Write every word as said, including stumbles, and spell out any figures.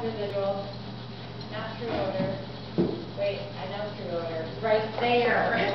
individual. Not true order. Wait, I know true order. Right there.